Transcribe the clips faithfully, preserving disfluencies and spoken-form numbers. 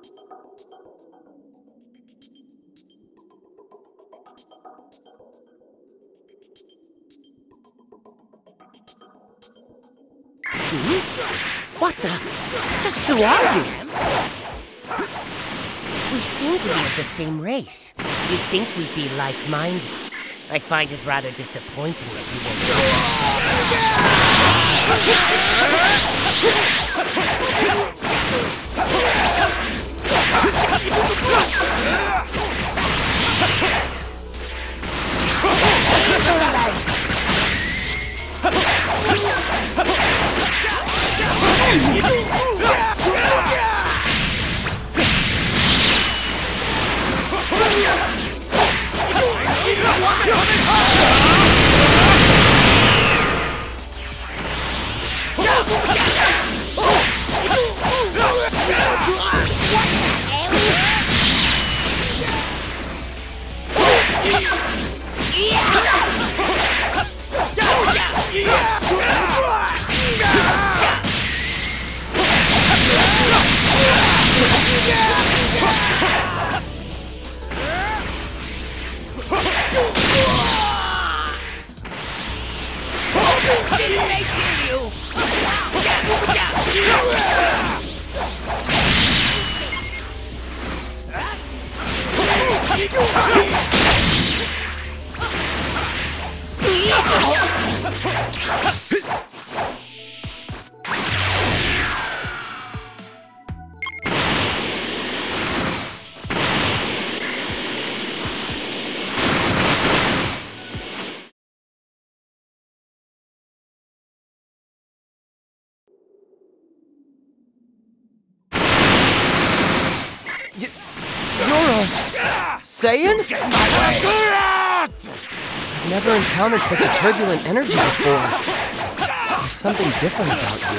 Hmm? What the? Just who are you? We seem to be of the same race. You'd think we'd be like-minded. I find it rather disappointing that you won't Saiyan? I've never encountered such a turbulent energy before. There's something different about you.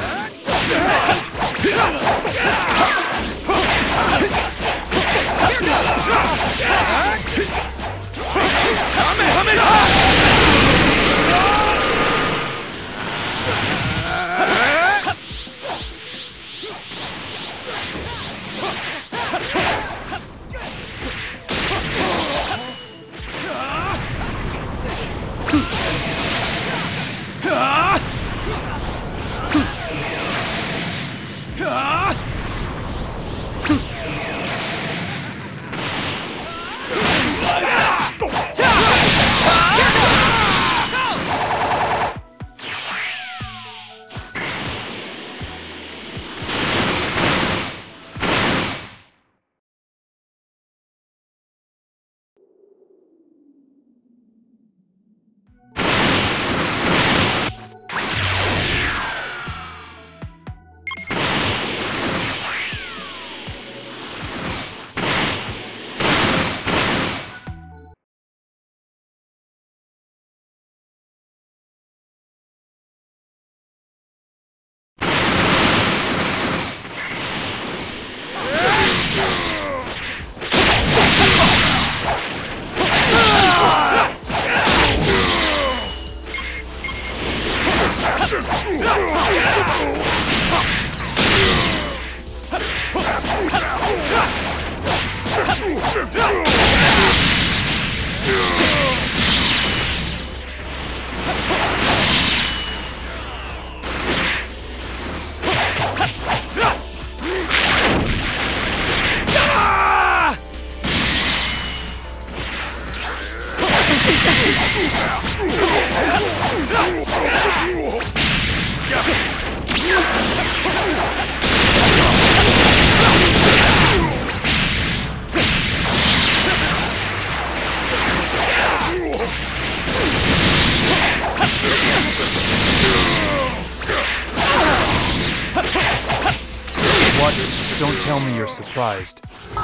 What? Don't tell me you're surprised.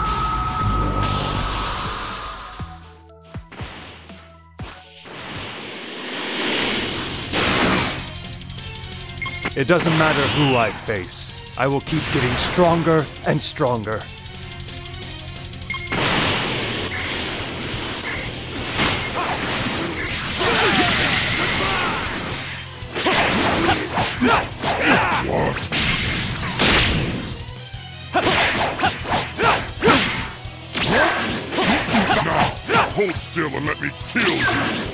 It doesn't matter who I face. I will keep getting stronger and stronger. What? Hold still and let me kill you!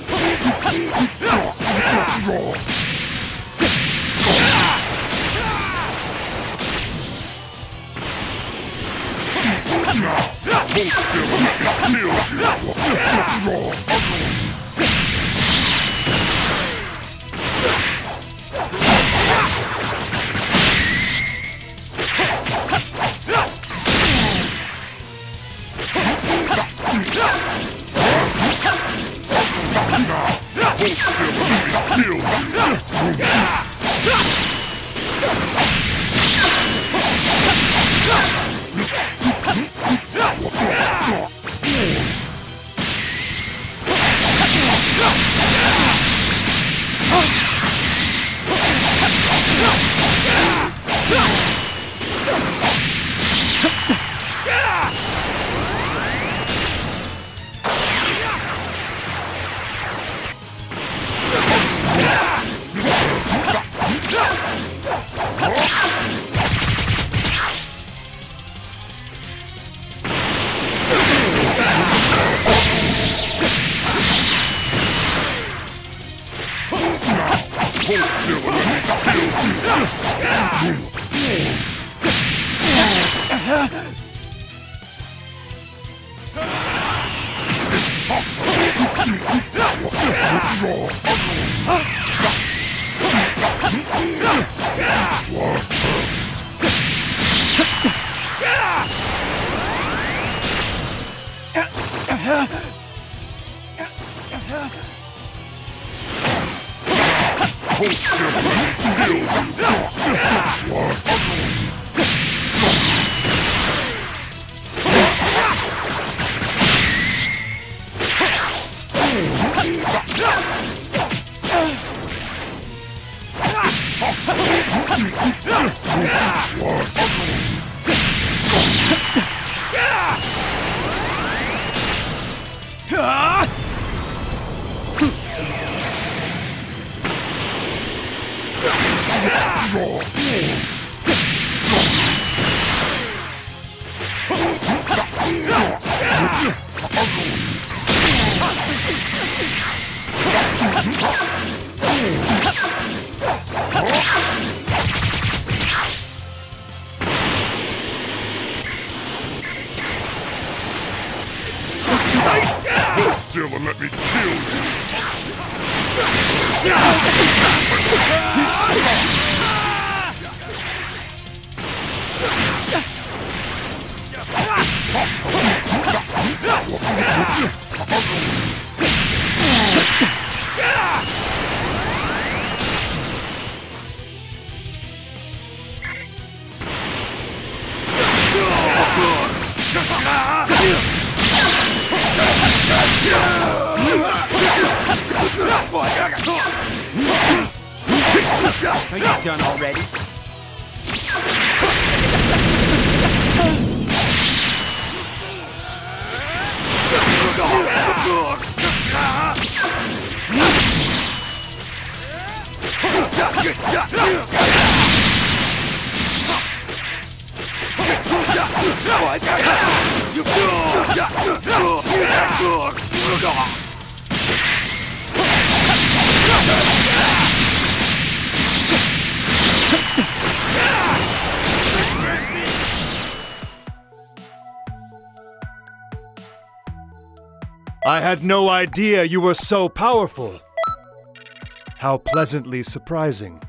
Now, hold still and let me kill you! Hold still and let me kill you! Hold still and let me kill Hold still and let me kill you! Hold still and let me kill you! Are you done already? I had no idea you were so powerful. How pleasantly surprising.